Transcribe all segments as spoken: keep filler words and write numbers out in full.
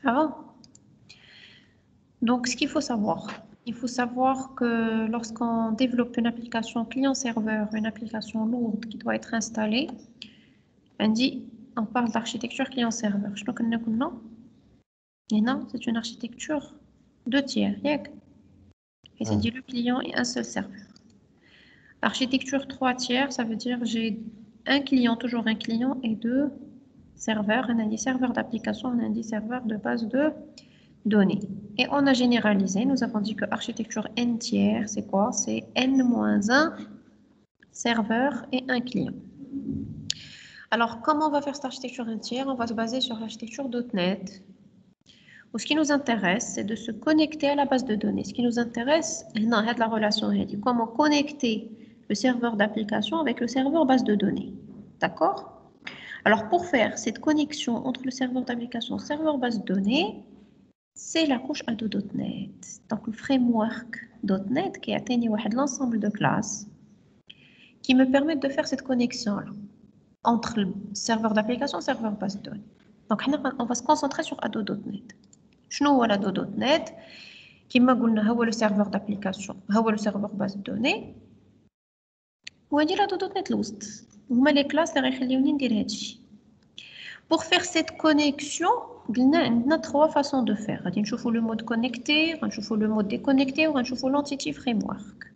Ça va? Donc, ce qu'il faut savoir, il faut savoir que lorsqu'on développe une application client-serveur, une application lourde qui doit être installée, on dit, on parle d'architecture client-serveur. Je ne connais pas. Et non, c'est une architecture de tiers. Et c'est dit le client et un seul serveur. Architecture trois tiers, ça veut dire j'ai un client, toujours un client, et deux serveurs. On a dit serveur d'application, on a dit serveur de base de données. Et on a généralisé, nous avons dit que architecture n tiers, c'est quoi? C'est n moins un serveur et un client. Alors, comment on va faire cette architecture n tiers? On va se baser sur l'architecture .NET. Où ce qui nous intéresse, c'est de se connecter à la base de données. Ce qui nous intéresse, non, c'est la relation. Comment connecter le serveur d'application avec le serveur base de données. D'accord? Alors, pour faire cette connexion entre le serveur d'application et le serveur base de données, c'est la couche A D O point net. Donc, le framework .NET qui a atteint l'ensemble de classes qui me permettent de faire cette connexion-là entre le serveur d'application et le serveur base de données. Donc, on va se concentrer sur A D O point net. شنو هو لا دو دوت نت كما قلنا هو لو سيرفور دابليكاسيون هو لو سيرفور باز دوني وهادي لا دو دوت نت الوسط هما لي كلاس اللي غيخليوني ندير هادشي pour faire cette connexion قلنا عندنا trois façons de faire غادي نشوفوا لو مود كونيكتي غنشوفوا لو مود ديكونيكتي وغنشوفوا l'entity framework.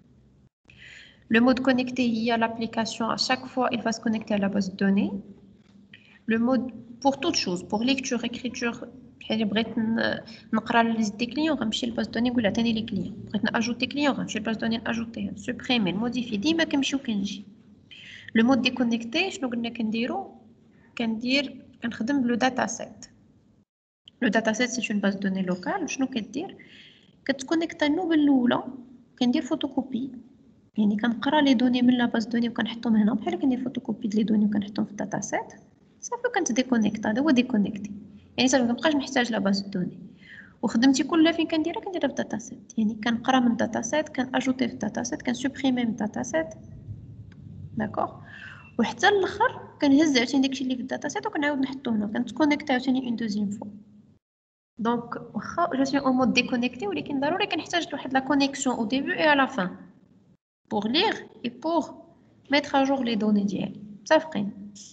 Le mode connecté il y a l'application à chaque fois il va se connecter à la base de données. Le mode pour toute chose pour lecture écriture حالي بغيت نقرا لي دي كليون غنمشي للباز دوني نقول عطيني لي كليون بغيت ناجوتي كليون غنمشي للباز دوني ناجوتيه سوبريمي موديفي ديما كنمشي وكنجي لو مود ديكونيكتي شنو قلنا كنديرو كندير كنخدم بلو داتا سيت لو داتا سيت سي اون باز دوني لوكال شنو كدير كتكونيكتا النوبه الاولى كندير فوتوكوبي يعني كنقرا لي دوني من لا باز دوني وكنحطهم هنا بحال كندير فوتوكوبي ديال لي دوني وكنحطهم في الداتا سيت صافي كنتديكونيكتا هذا هو ديكونيكتي يعني صافي مابقاش نحتاج لا باز دوني وخدمتي كلها فين كنديرها كنديرها في الداتا سيت يعني كنقرا من الداتا سيت كناجوتي في الداتا سيت كنسوبريمي من الداتا سيت داكوغ وحتى الاخر كنهز عاوتاني داكشي اللي في الداتا سيت وكنعاود نحطو هنا كنتكونيكتا عاوتاني اون دوزيام فوا دونك واخا جو سوي اون مود ديكونيكتي ولكن ضروري كنحتاج لواحد لا كونيكسيون او ديبي اي ا لا فان pour lire et pour mettre à jour les données ديالي متفقين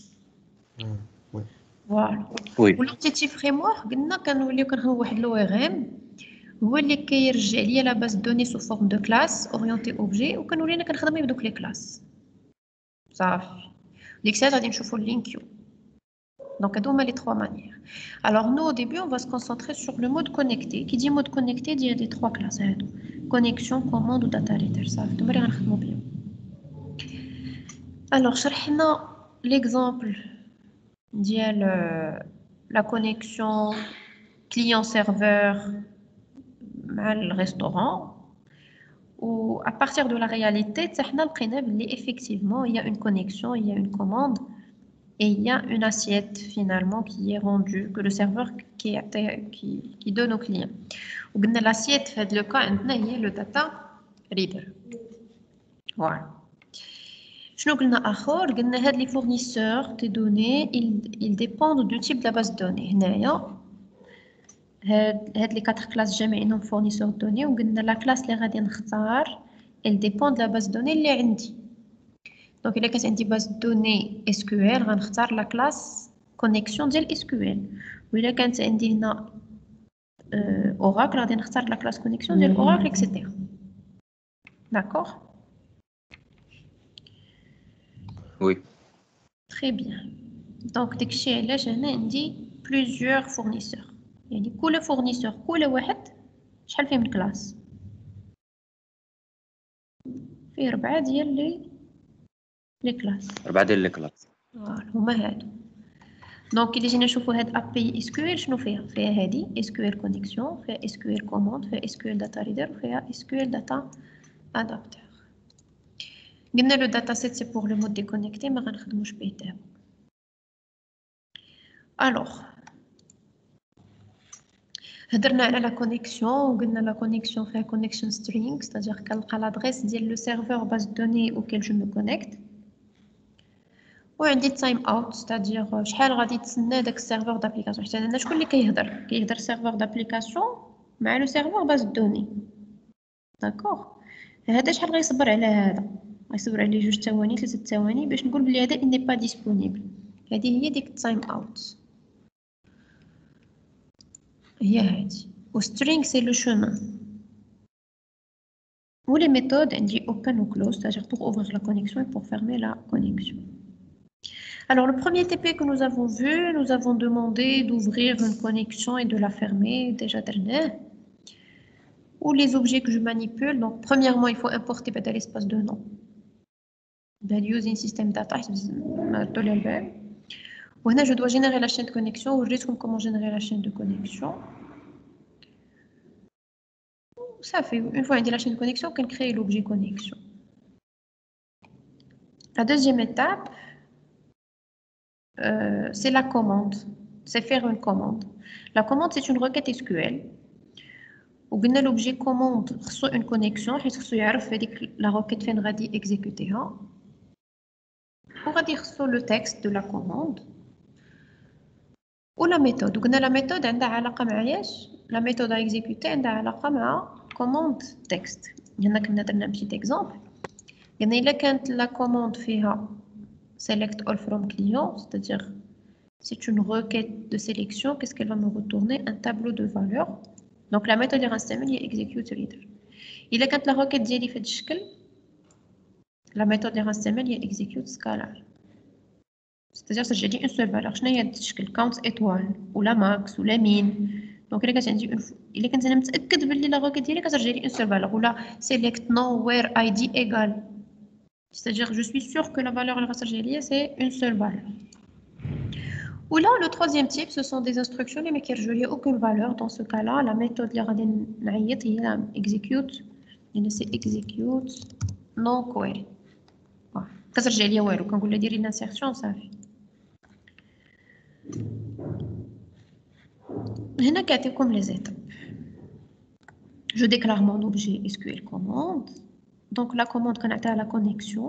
فوالا والانتيتي فريمورك قلنا كنوليو كنخدموا واحد لو ار ام هو اللي كيرجع ليا لا باز دوني سو فورم دو كلاس اورينتي اوبجي وكنولي انا كنخدم بدوك لي كلاس صافي ديك الساعه غادي نشوفوا اللينكيو دونك هادو هما لي trois manières alors nous au début on va se concentrer sur le mode connecté qui dit mode connecté ديال لي trois classes هادو connexion commande و data reader صافي هادو اللي غنخدموا بهم alors شرحنا l'exemple ديال la connexion client-serveur مع الريستوران و à partir de la réalité حنا لقينا بلي effectivement il y a une connexion il y a une commande et il y a une assiette finalement qui est rendue que le serveur qui qui qui donne au client و قلنا l'assiette في هذا le cas عندنا هي le data reader voilà شنو قلنا اخر قلنا هاد لي فورنيسور دي دوني ils dépendent du type de la base de données هنايا هاد هاد لي quatre classes جامعينهم فورنيسور دوني وقلنا لا كلاس اللي غادي نختار elle dépend de la base de données اللي عندي دونك الا كانت عندي باز دوني اس كيو ال غنختار لا كلاس كونيكسيون ديال اس كيو ال وإلا كانت عندي هنا اوراكل غادي نختار لا كلاس كونيكسيون ديال اوراكل اكسيتيرا داكوغ Oui. Très bien. Donc, داكشي علاش هنا عندي plusieurs fournisseurs. يعني كل fournisseur كل واحد شحال فيه من كلاس؟ فيه ربعة ديال لي لي كلاس. ربعة ديال لي كلاس. فوالا هما هادو. دونك إلا جينا نشوفو هاد A P I إس كيو إل شنو فيها؟ فيها هادي إس كيو إل connexion، فيها إس كيو إل command، فيها إس كيو إل data reader، وفيها إس كيو إل data adapter. قلنا لو داتا سيت سي بور لو مود ديكونيكتي ما غنخدموش به دابا. الوغ هضرنا على لا كونيكسيون وقلنا لا كونيكسيون فيها كونيكسيون سترينغ ستادير كنلقى لادريس ديال لو سيرفور باز دوني اوكيل جو مو كونيكت وعندي تايم اوت c'est-à-dire شحال غادي تسنى داك السيرفور دابليكاسيون حيت عندنا شكون اللي كيهضر كيهضر سيرفور دابليكاسيون مع لو سيرفور باز دوني داكوغ هذا شحال غيصبر على هذا غيصبر عليه جوج ثواني ثلاثه ثواني باش نقول بلي هذا اني با ديسپونيبل هذه هي ديك التايم اوت هي هذه و string c'est le chemin ou les méthodes عندي open ou close c'est-à-dire pour ouvrir la connexion et pour fermer la connexion. Alors, le premier T P que nous avons vu, nous avons demandé d'ouvrir une connexion et de la fermer, déjà dernier. Ou les objets que je manipule. Donc, premièrement, il faut importer ben, l'espace de nom. Ben, using system data. Ou là, je dois générer la chaîne de connexion. Ou je dis comment générer la chaîne de connexion. Ça fait, une fois qu'il y a la chaîne de connexion, on crée l'objet connexion. La deuxième étape, Euh, c'est la commande, c'est faire une commande. La commande, c'est une requête S Q L. Où l'objet commande reçoit une connexion, la requête fait une exécuter. On va dire sur le texte de la commande. Ou la méthode. Donc, la méthode, la méthode à exécuter, elle a la commande texte. Il y en a qui ont un petit exemple. Il y en a qui la commande fait select all from client, c'est-à-dire c'est une requête de sélection. Qu'est-ce qu'elle va me retourner? Un tableau de valeurs. Donc la méthode est est execute reader. Il est quand la requête d'Yeli fait de la méthode est execute scalar. C'est-à-dire que j'ai dit une seule valeur. Je n'ai pas count étoile ou la max ou la min. Donc il est quand j'ai une il est quand j'ai متأكد باللي la requête ديالي كترجع لي une seule valeur ou la select no where id égale. C'est-à-dire je suis sûr que la valeur elle va c'est une seule valeur. Ou là, le troisième type, ce sont des instructions mais qui ne ont aucune valeur. Dans ce cas-là, la méthode qui est execute, c'est execute non query. Quand je dis ouais, quand vous le dire une insertion, ça fait. هنا كاتبكم les étapes. Je déclare mon objet S Q L commande. Donc la commande connectée à la connexion.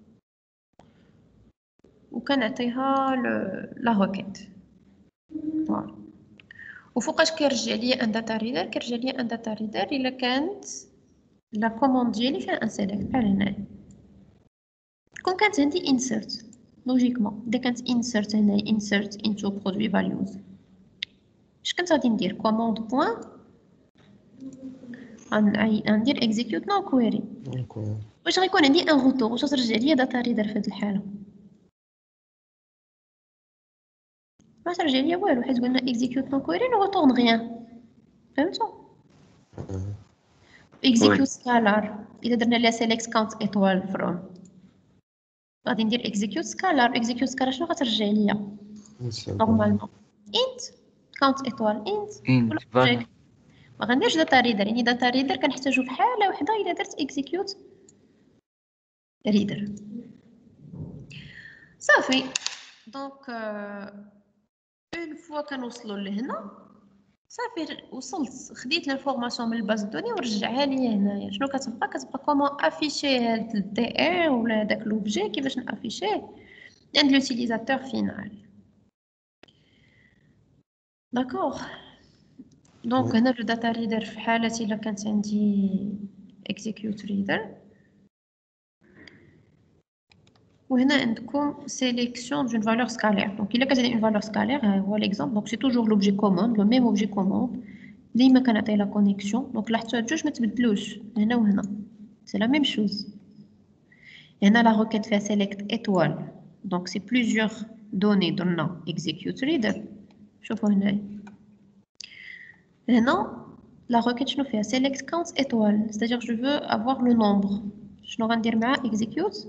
Ou connectée la requête. Voilà. وفوقاش كيرجع لي ان داتا ريدر كيرجع لي ان داتا ريدر الا كانت لا كوموند ديالي فيها ان سيليكت بحال هنايا كون كانت عندي انسرت لوجيكمون اذا كانت انسرت هنايا انسرت انتو برودوي فاليوز اش كنت غادي ندير كوموند بوين غندير اكزيكيوت نو كويري واش غيكون عندي ان روتور واش غترجع لي داتا ريدر في هذه الحاله ما ترجع لي والو حيت قلنا execute no query ne retourne rien فهمتوا execute scalar اذا درنا لها select count étoile from غادي ندير execute scalar execute scalar شنو غترجع ليا نورمالمون int count étoile int int ما غنديرش داتا ريدر يعني داتا ريدر كنحتاجو في حاله وحده الا درت execute reader صافي دونك اون فوا كنوصلوا لهنا صافي وصلت خديت لانفورماسيون من الباز دوني ورجعها لي هنايا شنو كتبقى كتبقى كومون افيشي هاد الدي ار ولا داك لوبجي كيفاش نافيشيه عند لوتيليزاتور فينال داكوغ دونك هنا لو داتا ريدر في حالتي الا كانت عندي اكزيكيوت ريدر وهنا عندكم sélection d'une valeur scalaire. Donc, il y a une valeur scalaire, voilà l'exemple. Donc, c'est toujours l'objet commande, le même objet commande. ديما كنعطي la connexion. Donc, là, جوج ما تبدلوش هنا وهنا. C'est la même chose. هنا la requête fait select étoile. Donc, c'est plusieurs données درنا execute reader. شوفوا هنا. هنا la requête شنو فيها select count étoile. C'est-à-dire je veux avoir le nombre. شنو غندير مع execute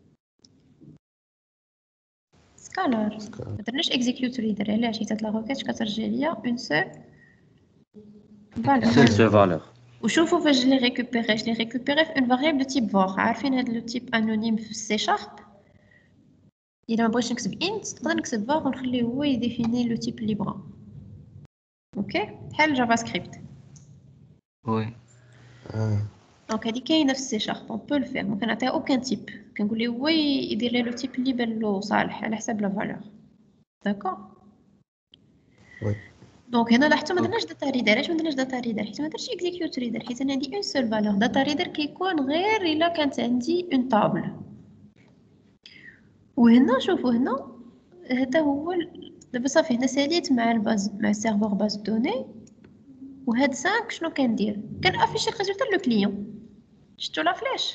سكالار ما درناش اكزيكيوت ريدر علاش حيت لا روكيت كترجع ليا اون سول فالور وشوفوا فاش لي ريكوبيري لي ريكوبيري في اون فاريابل تيب فور عارفين هذا لو تيب انونيم في السي شارب الا ما بغيتش نكتب انت نقدر نكتب فور ونخليه هو يديفيني لو تيب اللي بغا اوكي بحال جافا سكريبت وي دونك هذه كاينه في السي شارب اون بو الفير ممكن نعطيها اوكان تيب كنقول ليه هو يدير لي لو تيب اللي بان له صالح على حساب لا فالور داكور وي دونك هنا لاحظتوا ما درناش داتا ريدر علاش ما درناش داتا ريدر حيت ما درتش اكزيكيوت ريدر حيت انا عندي اون سول فالور داتا ريدر كيكون غير الا كانت عندي اون طابل وهنا شوفوا هنا هذا هو ال- دابا صافي هنا ساليت مع الباز مع السيرفور باز دوني وهاد خمسة شنو كندير كنافيشي الريزولتا لو كليون شفتوا لا فلاش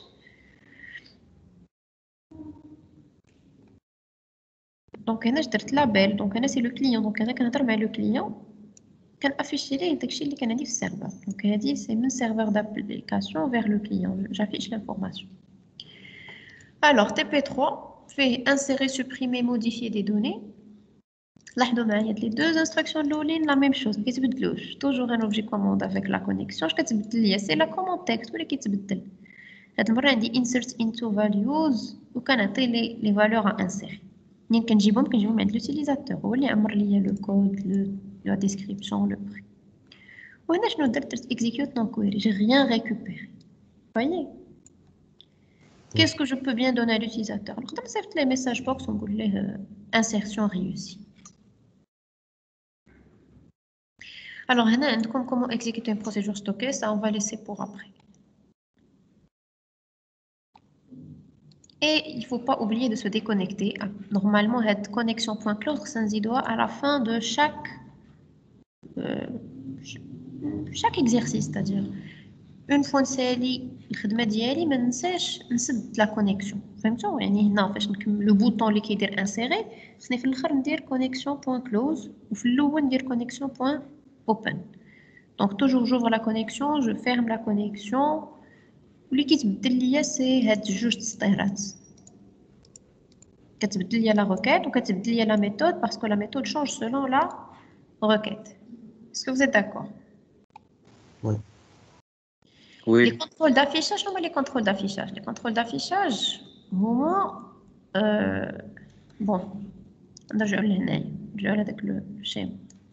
دونك هنا درت لابيل دونك هنا سي لو كليون دونك انا كنهضر مع لو كليون كنافيشي ليه داكشي اللي كان عندي في السيرفر دونك هادي سي من سيرفر دابليكاسيون فيغ لو كليون جافيش لانفورماسيون alors T P trois fait insérer supprimer modifier des données لاحظوا معايا هاد لي دوز انستركسيون الاولين لا ميم شوز ما كيتبدلوش توجور ان اوبجي كوموند افيك لا كونيكسيون اش كتبدل ليا سي لا كوموند تكست ولا كيتبدل هاد المره عندي insert into values وكنعطي لي لي فالور ا انسير منين كنجيبهم كنجيبهم عند لوتيليزاتور هو اللي عمر ليا لو كود لو لا ديسكريبسيون لو بري وهنا شنو درت درت execute non query j'ai rien récupéré voyez qu'est-ce que je peux bien donner à l'utilisateur نقدر نصيفط ليه message box ونقول ليه insertion réussie. Alors, هنا عندكم comment exécuter une procédure stockée, ça on va laisser pour après. Et il ne faut pas oublier de se déconnecter. Normalement, cette connexion.close doit à la fin de chaque, euh, chaque exercice, c'est-à-dire une fois نسالي الخدمة ديالي ما ننساش نسد لا كونيكسيون فهمتوا يعني هنا فاش نكمل لو بوطون اللي كيدير انسيري خصني في الاخر ندير connexion.close وفي الاول ندير connexion.open. Donc toujours j'ouvre la connexion, je ferme la connexion. واللي كيتبدل ليا سي هاد جوج تسطيرات كتبدل ليا لا requête وكتبدل ليا la méthode parce que la méthode change selon la requête. Est-ce que vous êtes d'accord? Oui. Oui. Les contrôles d'affichage, non mais les contrôles d'affichage. Les contrôles d'affichage, هما euh, bon نرجعوا لهنايا نرجعوا لهداك لو schéma.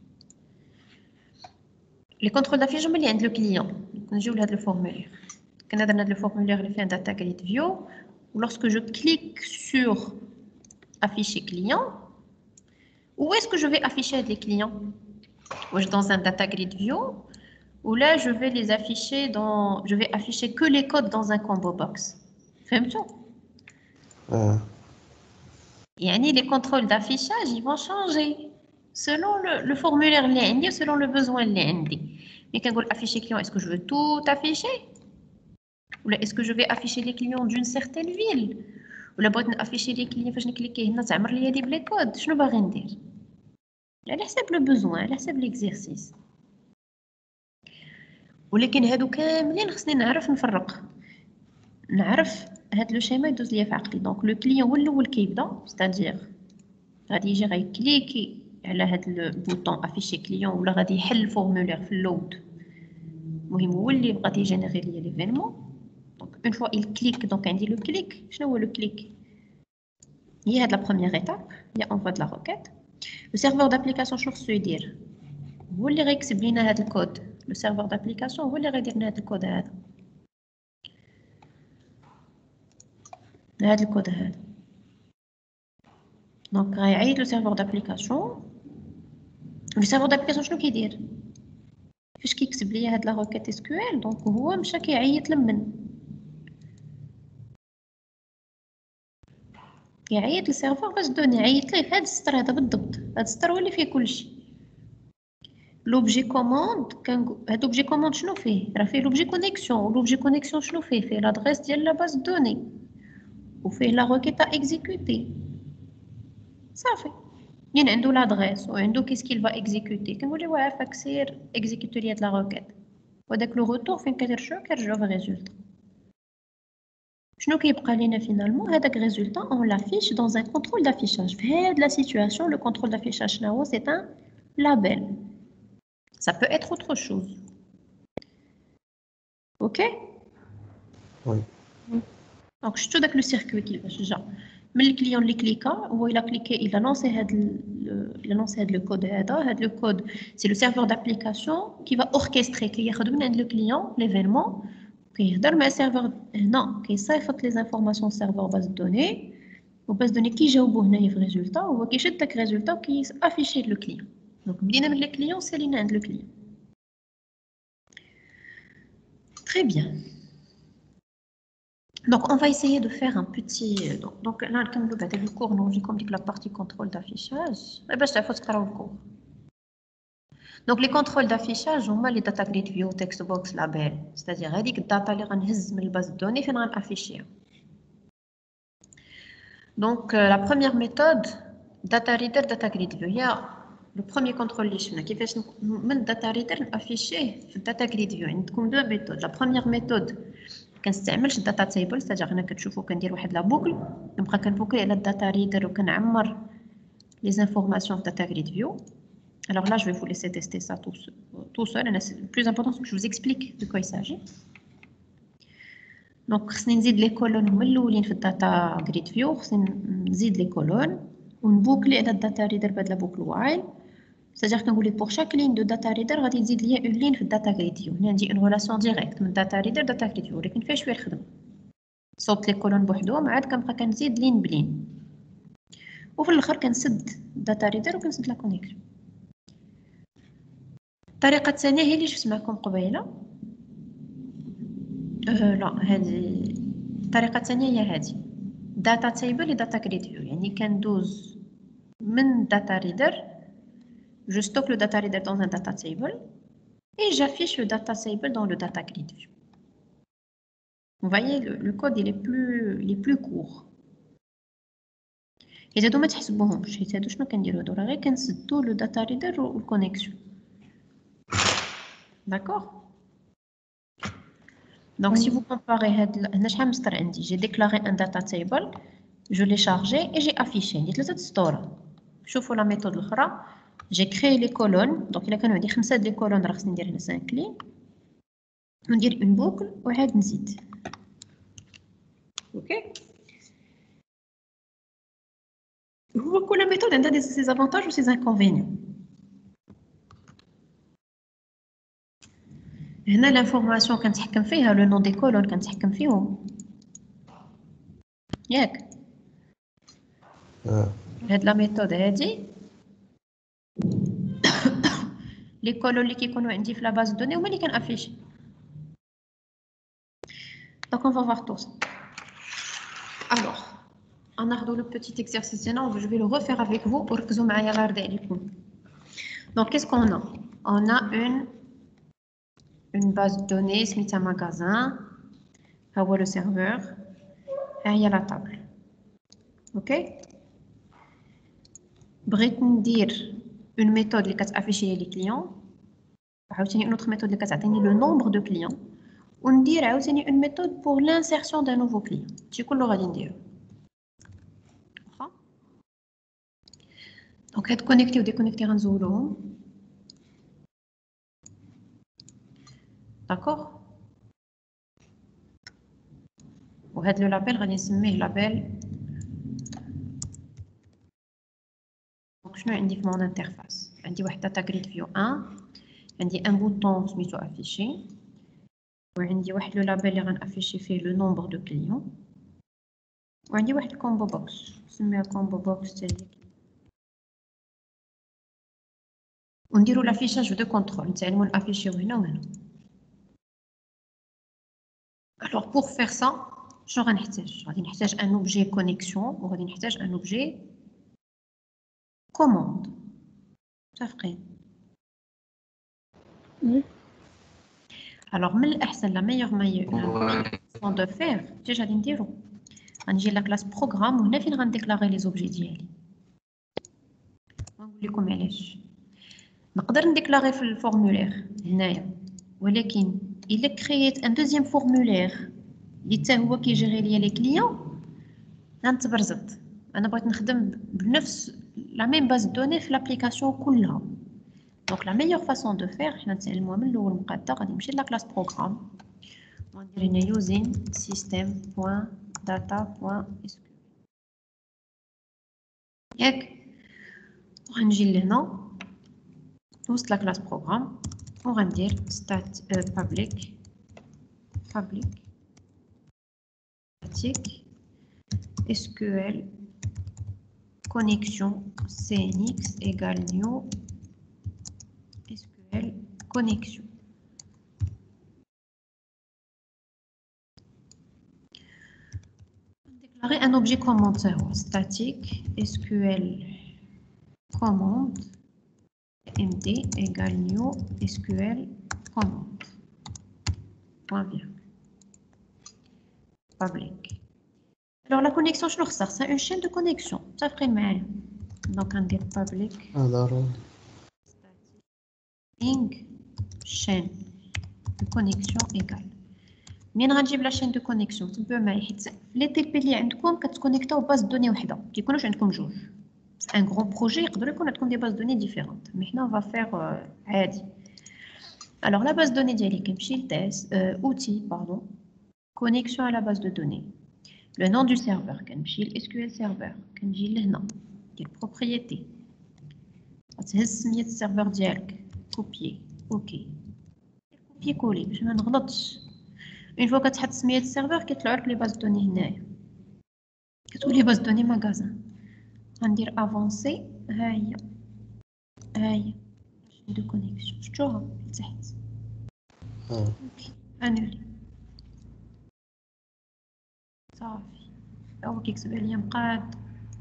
Les contrôles d'affichage هما اللي عند لو كليون نجيو لهاد الفورمولير كنا درنا هاد الفورمولير اللي فيه data grid view ou lorsque je clique sur afficher client où est-ce que je vais afficher les clients واش dans un data grid view ou là je vais les afficher dans je vais afficher que les codes dans un combo box فهمتوا اه يعني les contrôles d'affichage ils vont changer selon le, le formulaire اللي عندي selon le besoin اللي عندي mais كنقول afficher client est-ce que je veux tout afficher ou là est-ce que je vais afficher les clients d'une certaine ville ولا بغيت نافيشي لي كليون فاش نكليكي هنا تعمر ليا لي بلي كود شنو باغي ندير على حساب لو بوزوان على حساب ليكزيرسيس ولكن هادو كاملين خصني نعرف نفرق نعرف هاد لو شيما يدوز ليا في عقلي دونك لو كليون هو الاول كيبدا ستادير غادي يجي غيكليكي على هاد البوطون افيشي كليون ولا غادي يحل الفورمولير في اللود المهم هو اللي غادي يجينيري ليا ليفينمون. Donc, une fois il clique, donc on dit le clic. Je vois le clic. Il y a de la première étape, il y a envoi de la requête. Le serveur d'application, je vais dire. Vous voulez réexpliquer le code. Le serveur d'application, vous voulez redire le code. Le code. Donc, il y a le serveur d'application. Le serveur d'application, je vais dire. Puisqu'il explique la requête S Q L, donc, هو مشى كيعيط لمن. يعيط للسيرفر باش دوني عيط ليه في هاد السطر هذا بالضبط هاد السطر هو اللي فيه كلشي لوبجي كوموند كنقول هاد لوبجي كوموند شنو فيه راه فيه لوبجي كونيكسيون ولوبجي كونيكسيون شنو فيه فيه لادريس ديال لا باز دوني وفيه لا روكيت اكزيكوتي صافي يعني عنده لادريس وعنده كيس كيل فا اكزيكوتي كنقول له واه فاك سير اكزيكوتي لي هاد لا روكيت وداك لو روتور فين كدير شو كنرجعو في ريزولتا شنو كيبقى لينا فينالمون هذاك ريزولتا اون لافيش دون ان كونترول دافيشاج في هاد لا سيتوياسيون لو كونترول دافيشاج شنو هو سي ان لابيل ça peut être autre chose ok وي دونك شفتوا داك لو سيركوي كيفاش جا من الكليون اللي كليكا هو الا كليكي الا لونسي هاد الا لونسي هاد لو كود هذا هاد لو كود سي لو سيرفور دابليكاسيون كي فا اوركستري كي ياخذ من عند لو كليون ليفينمون كيهضر مع سيرفر هنا كيصيفط لي زانفورماسيون سيرفر باز دوني وباز دوني كيجاوبو هنايا في ريزولتا هو كيشد داك ريزولتا وكيافيشي لو كليون. دونك بدينا من لي كليون سالينا عند لو كليون. Très bien. Donc, on va essayer de faire un petit... Donc, donc là, comme le bâtiment du cours, nous avons comme dit que la partie contrôle d'affichage. Eh bien, je t'ai fait le cours. Donc, les contrôles d'affichage, on a les data grid view, text box, label. C'est-à-dire, il y a des data qui sont dans la base de données qui sont affichées. Donc, euh, la première méthode, data reader, data grid view. Il y a le premier contrôle qui fait que data reader affiché dans data grid view. Il y a deux méthodes. La première méthode, كنستعملش الداتا تيبل ستاجر هنا كتشوفوا كندير واحد لا بوكل كنبقى كنفوكي على الداتا ريدر وكنعمر لي زانفورماسيون في داتا جريد فيو. Alors là je vais vous laisser tester ça tout seul, tout seul. Le plus important c'est que je vous explique de quoi il s'agit. Donc خصني نزيد لي كولون هما الاولين في الداتا جريد فيو خصني نزيد لي كولون ونبوكلي على الداتا ريدر بهاد لا بوكل وايل. C'est-à-dire كنقول لك pour chaque ligne de data reader غادي تزيد ليا une ligne في الداتا جريد فيو. هنا عندي une relation directe من data reader data grid view ولكن فيها شويه الخدمه. صوبت لي كولون بوحدهم عاد كنبقى كنزيد لين بلين وفي الاخر كنسد داتا ريدر وكنسد لا كونيكسيون. الطريقه الثانيه هي اللي شفت معكم قبيله. أه لا هذه الطريقه الثانيه هي هذه داتا تيبل لداتا جريد فيو. يعني كندوز من داتا ريدر je stocke le data reader dans un data table et j'affiche le data table dans le data grid view. Vous voyez, le, le code il est plus, il est plus court. Et هادو ما تحسبوهمش حيت هادو شنو كنديرو هادو راه غير كنسدو لو داتا ريدر والكونيكسيون. D'accord? Donc si vous comparez هاد هنا شحال من سطر عندي j'ai déclaré un data table, je l'ai chargé et j'ai affiché. عندي ثلاثة سطور. شوفوا لا ميثود الاخرى j'ai créé les colonnes. Donc الا كانوا عندي خمسة د لي كولون راه خصني ندير هنا cinq lignes وندير une boucle وعاد نزيد. OK. هو كل ميثود عندها ses avantages و ses inconvénients. هنا l'information كنتحكم فيها le nom des colonnes كنتحكم فيهم ياك. هاد لا ميثود هادي لي كولون اللي كيكونوا عندي في لا باز دوني هما اللي كنافيشي. Donc on va voir tout ça. Alors on a le petit exercice là, je vais le refaire avec vous pour que vous معايا غير عليكم. Donc qu'est-ce qu'on a? On a une une base de données سميتها magasin. ها هو le serveur. ها هي la table. OK. بغيت ندير une méthode اللي كتافيشي لي كليون عاوتاني une autre méthode اللي كتعطيني le nombre de clients وندير عاوتاني une méthode pour l'insertion d'un nouveau client. هادشي كله غادي نديرو. واخا. دونك هاد كونيكتي وديكونيكتي غنزولوهم. داكوغ. وهاد لو لابيل غادي نسميه لابيل. دونك شنو عندي في مون انترفاس؟ عندي واحد داتا جريد فيو واحد، عندي ان بوطون سميتو افيشي، وعندي واحد لو لابيل اللي غنافيشي فيه لو نومبر دو كليون، وعندي واحد الكومبو بوكس نسميها كومبو بوكس حتى هي. ونديرو لافيشاج دو كونترول نتعلمو نافيشيو هنا وهنا. Alors pour faire ça شنو غنحتاج؟ غادي نحتاج ان اوبجي كونيكسيون وغادي نحتاج ان اوبجي commande. متفقين؟ Alors من الأحسن la meilleure façon de faire كيفاش غادي نديرو؟ غنجي لا كلاس بروغرام وهنا فين غنديكلاري لي زوبجي ديالي. غنقول لكم علاش. نقدر نديكلاري في الفورمولير هنايا ولكن إلا كرييت ان دوزيام فورمولير اللي حتى هو كيجيري ليا لي كليون غنتبرزط. انا بغيت نخدم بنفس لا ميم باز دوني في لابليكاسيون كلها. دونك لا ميور فاسون دو فير حنا نتعلموها من الاول مقاده. غادي نمشي لا كلاس بروغرام وندير هنا يوزين سيستم بوين داتا بوين اس كيو ياك. وغنجي لهنا وسط لا كلاس بروغرام وغندير ستات بابليك public statique S Q L connexion C N X égale new S Q L connexion. Déclarer un objet commande statique S Q L commande M D égale new S Q L commande. Point virgule. Public. Alors la connexion, je le ressors, c'est une chaîne de connexion. Ça ferait mal. Donc on dit public. Alors, Static chaîne de connexion égale. منين غنجيب لا chaîne de connexion تبعوا معايا حيت لي تي بي اللي عندكم كتكونيكتاو باز دوني وحده ما كيكونوش عندكم جوج. ان غران بروجي يقدروا يكون عندكم دي باز دوني ديفيرونت مي حنا فا فير عادي. الوغ لا باز دوني ديالي كنمشي لتيست اوتي باردون كونيكسيون على باز دو دوني. Le nom du serveur, كنمشي ل S Q L serveur, كنجي لهنا ديال propriété. غتهز سمية السيرفر ديالك كوبيي اوكي كوبيي كولي باش ما نغلطش. اون فوا كتحط سمية السيرفر كيطلعوا لك لي باز دوني هنايا كتولي باز دوني ماغازان. غندير افونسي ها هي ها هي دو كونيكسيون شفتوها لتحت. اه اوكي انول صافي هو كيكتب لي مقاد.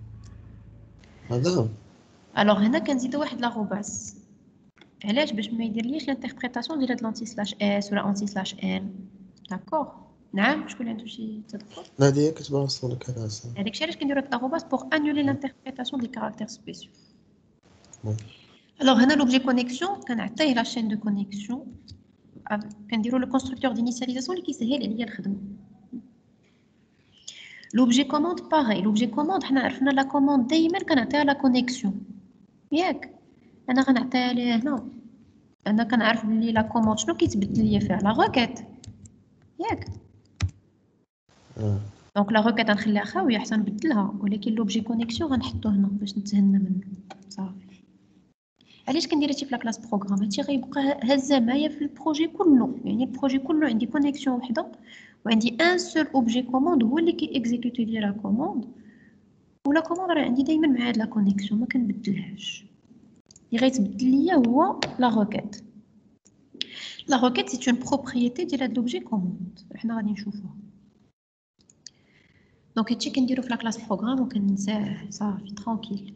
هذا الوغ هنا كنزيدو واحد لاغوباس علاش باش ما يديرليش لانتربريتاسيون ديال هاد لونتي سلاش اس ولا انتي سلاش ان. داكوغ نعم شكون عنده شي تذكر؟ نادية كتبان رسولك هذا أصلا. هذاك الشيء علاش كنديرو هاد لاغوباس بوغ انولي لانتربريتاسيون دي كاركتير سبيسيو. وي. الوغ هنا لوبجي كونيكسيون كنعطيه لا شين دو كونيكسيون كنديرو لو كونستركتور دينيسياليزاسيون اللي كيسهل عليا الخدمه. لوبجي كوموند باغي. لوبجي كوموند حنا عرفنا لا كوموند دايما كنعطيها لا كونيكسيون ياك. انا غنعطيها ليه هنا انا كنعرف بلي لا كوموند شنو كيتبدل ليا فيها لا روكيت ياك. اه دونك لا روكيت غنخليها خاويه حتى نبدلها ولكن لوبجي كونيكسيون غنحطو هنا باش نتهنى منه صافي. علاش كندير هادشي في لا كلاس بروغرام؟ هادشي غيبقى هازه معايا في البروجي كله يعني البروجي كله عندي كونيكسيون وحده وعندي ان سول اوبجي كوموند هو اللي كي اكزيكوتي لي لا كوموند ولا كوموند راه عندي دائما مع هاد لا كونيكسيون ما كنبدلهاش. اللي غيتبدل ليا هو لا روكيت. لا روكيت سي اون بروبريتي ديال هاد لوبجي كوموند حنا غادي نشوفوها. دونك هادشي كنديرو في لا كلاس بروغرام وكننساه صافي ترونكيل.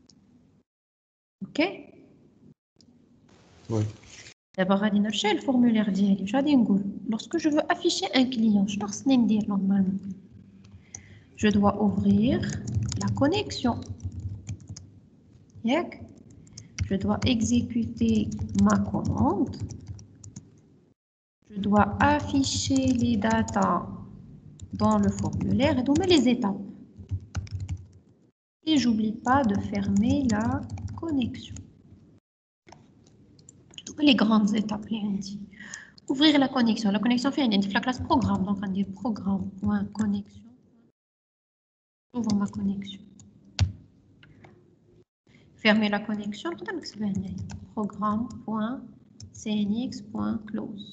اوكي وي. دابا غادي نرجع للفورمولير ديالي. واش غادي نقول lorsque je veux afficher un client شنو خصني ندير نورمالمون؟ je dois ouvrir la connexion ياك. je dois exécuter ma commande. je dois afficher les datas dans le formulaire et donc les étapes. Et j'oublie pas de fermer la connexion. Les grandes étapes les عندي. Ouvrir la connexion. La connexion fait une la classe programme. Donc on dit programme.connexion. J'ouvre ma connexion. Fermer la connexion. Programme.cnx.close.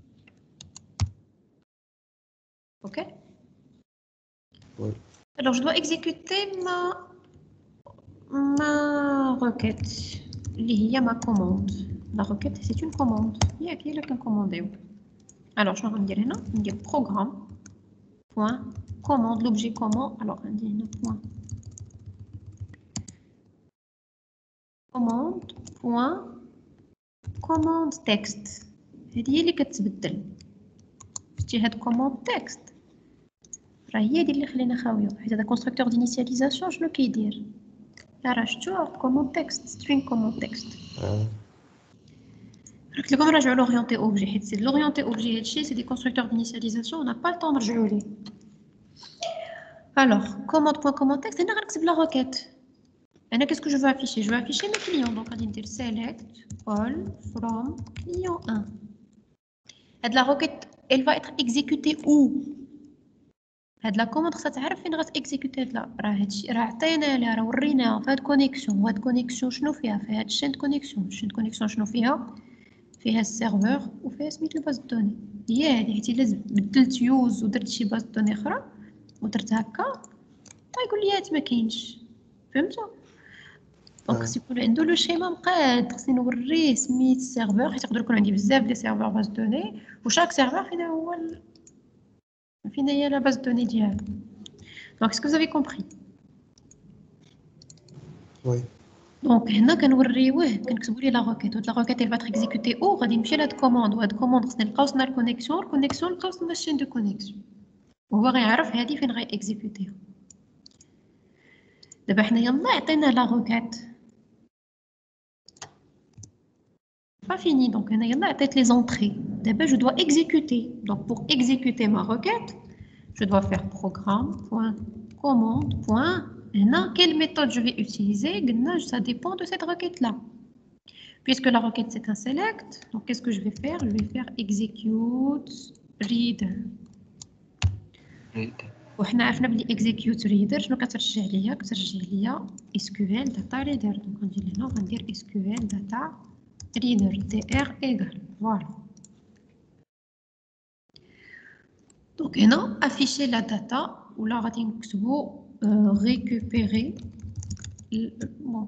Ok? Oui. Alors je dois exécuter ma, ma requête. Il y a ma commande. La requête, c'est une commande. Il y a qui est commandé. Alors je vais dire là, on dit programme point commande l'objet comment. Alors on dit point commande point commande texte. هذه هي اللي كتبدل. شتي هاد commande texte راه هي دي اللي خلينا خاويه حيت هذا كونستركتور دينيسياليزاسيون شنو كيدير؟ لا راه شتو commande texte string commande texte. اه قلت لكم راجعوا لورينتي اوبجي حيت سي لورينتي اوبجي هادشي سي دي كونستركتور دينيسياليزاسيون اون با الطون نرجعوا ليه. الوغ كوموند بوين كوموند تكست هنا غنكتب لا روكيت. انا كاسكو جو فو افيشي جو افيشي مي كليون دونك غادي ندير سيليكت all from client un. هاد لا روكيت elle va être exécutée où؟ هاد لا كوموند خصها تعرف فين غاتيكزيكوتي. هاد لا راه هادشي راه عطينا لها راه وريناها في هاد كونيكسيون. وهاد كونيكسيون شنو فيها؟ فيها هاد الشين كونيكسيون. الشين كونيكسيون شنو فيها؟ فيها السيرفر وفيها سميت الباز دوني. هي هادي حيت الا بدلت يوز ودرت شي باز دوني اخرى ودرت هكا غايقول لي هاد ما كاينش. فهمتوا؟ دونك خص يكون عنده لو شيما مقاد، خصني نوريه سميت السيرفر حيت يقدر يكون عندي بزاف ديال سيرفر باز دوني وشاك سيرفر فين هو ال... فين هي لا باز دوني ديالو. دونك اسكو vous avez compris؟ وي دونك هنا كنوريوه كنكتبوا ليه لا روكيت، هاد لا روكيت elle va être exécutée او غادي نمشي لهاد كوموند، وهاد كوموند خصني نلقاو لنا الكونيكسيون، الكونيكسيون نلقاو لنا الشين دو كونيكسيون وهو غيعرف هادي فين غي اكزيكوتيها. دابا حنا يلا عطينا لا روكيت pas fini, donc هنا يلا عطيت لي زونطري. دابا je dois exécuter. Donc pour exécuter ma requête je dois faire programme point commande point هنا quelle méthode je vais utiliser. قلنا ça dépend de cette requête là. Puisque la requête c'est un select, donc qu'est-ce que je vais faire? Je vais faire execute reader. وحنا عرفنا بلي execute reader شنو كترجع ليا؟ كترجع ليا إس كيو إل data reader. دونك غندير هنا وغندير إس كيو إل data reader dr égal voilà. Donc هنا afficher la data ولا غادي نكتبو euh, récupérer bon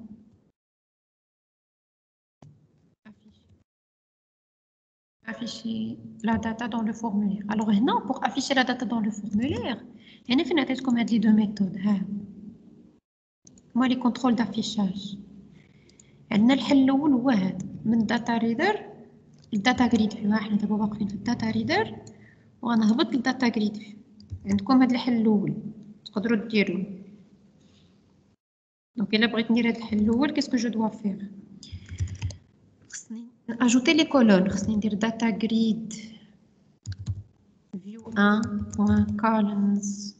afficher la data dans le formulaire. Alors هنا pour afficher la data dans le formulaire هنا فين عطيتكم هاد لي دو ميثود. ها هما لي كونترول d'affichage. عندنا الحل الاول هو هذا من داتا ريدر للداتا جريد فيو. حنا دابا واقفين في الداتا ريدر وغنهبط للداتا جريد فيو. عندكم هذا الحل الاول تقدروا ديروه. دونك الا بغيت ندير هذا الحل الاول كيسكو جو دوا فير؟ خصني اجوتي لي كولون. خصني ندير داتا جريد فيو واحد بوين columns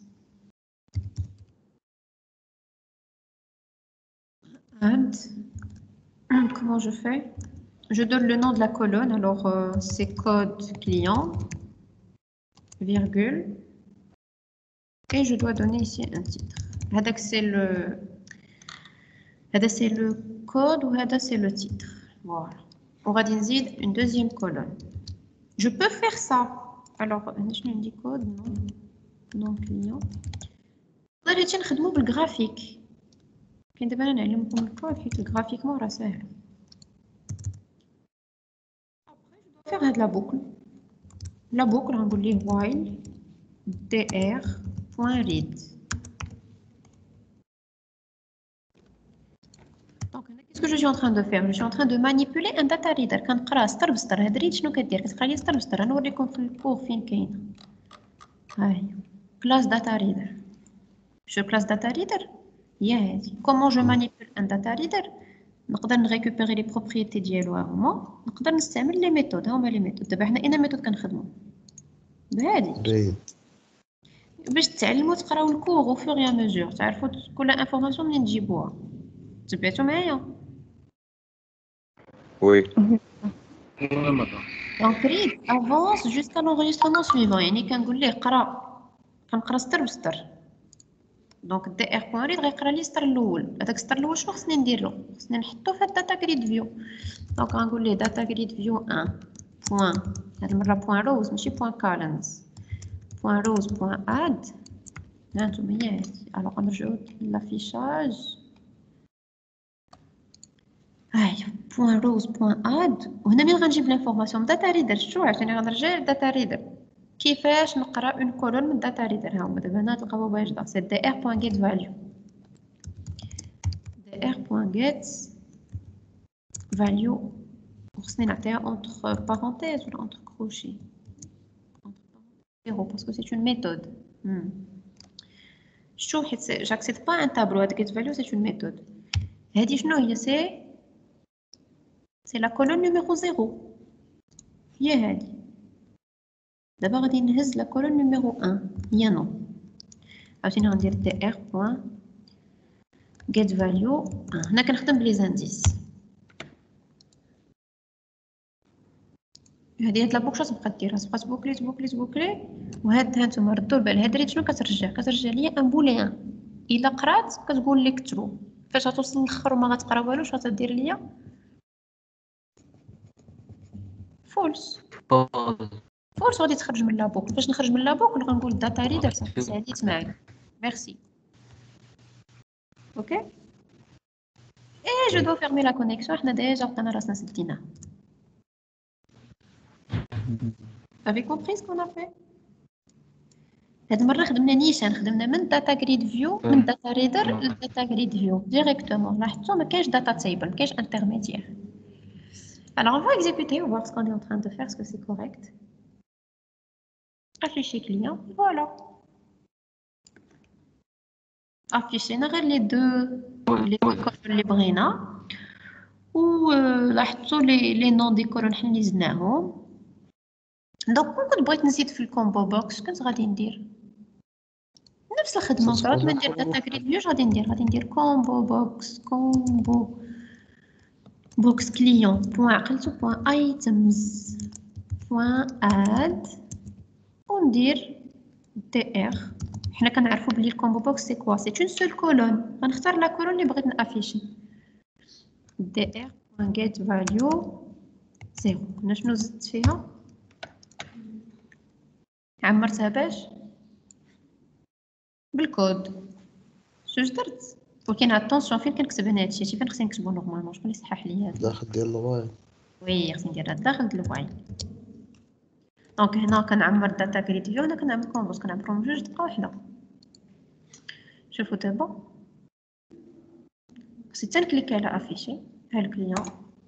and comment je fais? Je donne le nom de la colonne, alors euh, c'est code client, virgule, et je dois donner ici un titre. C'est le, c'est le code ou c'est le titre. Voilà. On va dire une deuxième colonne. Je peux faire ça. Alors, je dis code, non, non client. On va dire le graphique. Quand on va نعلمكم الكود graphiquement راه ساهل. faire هاد لا بوكل. لا بوكل غنقول ليه while dr.read. Donc qu'est-ce que je suis en train de faire? Je suis en train de manipuler un data reader. كنقرا سطر بسطر. هاد ريد شنو كدير؟ كتقرا لي سطر بسطر. غنوريكم في الكور فين كاينه. ها هي classe data reader. Je classe data reader هي هادي. Comment je manipule un data reader? نقدر نريكوبيري لي بروبريتي ديالو هما، نقدر نستعمل لي ميثود. ها هما لي ميثود. دابا حنا اين ميثود كنخدمو بهادي باش تعلموا تقراو الكور او فور يا ميزور، تعرفوا كل انفورماسيون منين تجيبوها. تبعتوا معايا؟ وي دونك ريد افونس جوسكا لونغيسترمون سويفون. يعني كنقول ليه قرا، كنقرا سطر بسطر. دونك دي ار بوين ريد غيقرا لي السطر الاول. هذاك السطر الاول شنو خصني ندير له؟ خصني نحطو في الداتا جريد فيو. دونك غنقول ليه داتا جريد فيو واحد بوين، هاد المره بوين روز ماشي بوين كولمز، بوين روز بوين اد. هانتوما هي هادي. الوغ غنرجعو لافيشاج. هاهي بوين روز بوين اد. وهنا مين غنجيب لانفورماسيون؟ داتا ريدر. شتو عرفتوني غنرجع للداتا ريدر. كيفاش نقرا اون كولون من داتا ريدر؟ ها هما دابا هنا تلقاو واجده سي دي ار بوين جيت فاليو. دي ار بوين جيت فاليو وخصني نعطيها اونتر بارونتيز ولا اونتر كروشي. زيرو باسكو سي اون ميثود. شتو حيت جاكسيت با ان تابلو. هاد جيت فاليو سي اون ميثود. هادي شنو هي؟ سي سي لا كولون نيميرو زيرو. هي هادي. دابا غادي نهز لا كولون نيميرو واحد هي نو. عاوتاني غندير دي ار بوين get value. هنا كنخدم بلي زانديس. هادي هاد لابوك شنو تبقى ديرها؟ تبقى تبوكلي تبوكلي تبوكلي. وهاد هانتوما ردوا البال. هاد ريت شنو كترجع؟ كترجع ليا ان بوليان. الا قرات كتقول لك ترو. فاش غتوصل للاخر وما غتقرا والو شنو غتدير ليا؟ فولس باوز فولس غادي تخرج من لابوك. باش نخرج من لابوك غنقول داتا ريدر صافي ساليت معايا ميرسي اوكي اي جو دو فيرمي لا كونيكسيون. حنا ديجا لقينا راسنا سديناها. Avez compris ce qu'on a fait؟ هاد المره خدمنا نيشان، خدمنا من داتا جريد فيو من داتا ريدر لداتا جريد فيو ديريكتومون. لاحظتوا ما كاينش داتا تيبل، ما كاينش انترميديير. Alors on va exécuter, on va voir ce qu'on est en train de faire, est-ce que c'est correct. Afficher client, voilà. Afficher les deux les deux colonnes اللي بغينا و لاحظتوا les les noms des colonnes حنا زدناهم. دونك كون بغيت نزيد في الكومبو بوكس كنت غادي ندير نفس الخدمه. فرات ما ندير داتا جريد فيو غادي ندير غادي ندير كومبو بوكس كومبو بوكس كليون بوين عقلتو بوين ايتمز بوين اد وندير دي ار. حنا كنعرفوا بلي الكومبو بوكس سي كوا سي اون سول كولون. غنختار لا كولون اللي بغيت نافيشي دي ار بوين جيت فاليو زيرو. هنا شنو زدت فيها؟ عمرتها باش بالكود. شنو درت؟ ولكن اتونسيون فين كنكتب هنا هادشي هادشي فين خصني نكتبو نورمالمون؟ شكون اللي صحح ليا هذا؟ داخل ديال الوايل. وي خصني ندير هاد الداخل ديال الوايل. دونك هنا كنعمر داتا جريد فيو، هنا كنعمر كومبوز كنعمرهم بجوج دقه وحده. شوفوا دابا خصني حتى نكليكي على افيشي ها الكليون.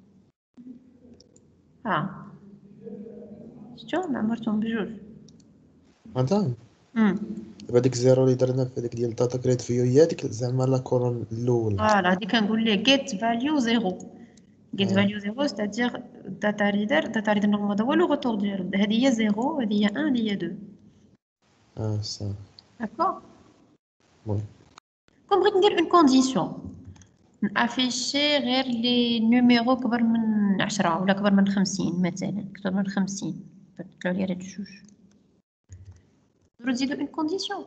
ها شفتو عمرتهم بجوج. مدام امم دابا ديك زيرو اللي درنا في هذيك ديال الداتا جريد فيو هي ديك زعما لا كولون الاولى. فوالا هادي كنقول ليه get value زيرو. get آه. value زيرو c'est-à-dire data reader data reader نورمال هو لو روتور ديالو. هادي هي زيرو هادي هي واحد هادي هي اثنين. اه صافي. داكور. وي كون بغيت ندير اون كونديسيون نافيشي غير لي نيميرو كبر من عشرة ولا كبر من خمسين مثلا، كبر من خمسين تطلعوا لي هاد الجوج. نقدروا نزيدو اون كونديسيون.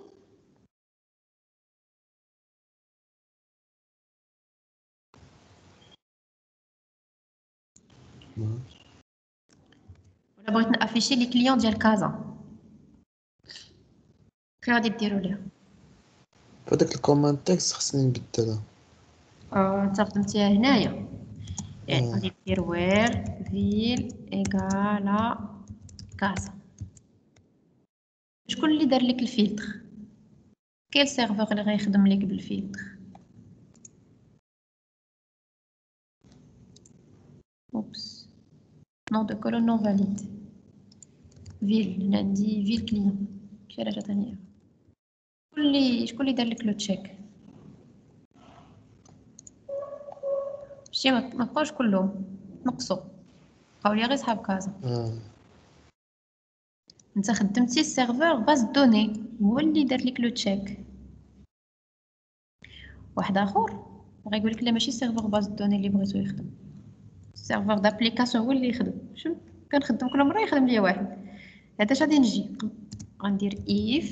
ولا بغيت نافيشي لي كليون ديال كازا كي غادي ديروا ليها؟ فداك الكوماند تكست خصني نبدلها. اه انت خدمتيها هنايا يعني آه. غادي دير وير فيل ايكالا كازا. شكون اللي دار لك الفلتر؟ كاين سيرفور اللي غيخدم لك بالفلتر؟ اوبس نون دو كولون نون فاليد فيل عندي فيل كليون شي حاجه ثانيه. شكون اللي شكون اللي دار لك لو تشيك؟ شتي ما بقاوش كلهم نقصوا بقاو لي غير صحاب كازا. اه انت خدمتي السيرفور باز دوني هو اللي دار لك لو تشيك. واحد اخر غيقول لك لا ماشي سيرفور باز دوني اللي بغيتو يخدم، السيرفور دابليكاسيون هو اللي يخدم. شوف كنخدم كل مره يخدم ليا واحد. هذا اش غادي نجي غندير if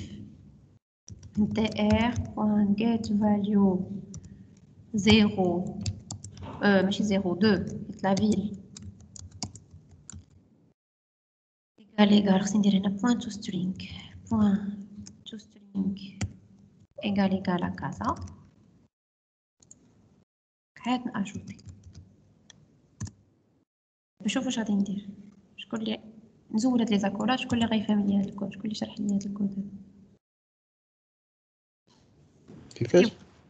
dr.get value زيرو اه ماشي زيرو اثنين حيت لا فيل ايكال ايكال خصني ندير هنا بوين تو سترينغ بوين تو سترينغ ايكال ايكال كذا. عاد ناجوتي نشوف واش غادي ندير. شكون اللي نزول هاد لي زاكولات؟ شكون اللي غيفهم لي هاد الكود؟ شكون اللي شرح لي هاد الكود هذا؟ كيفاش؟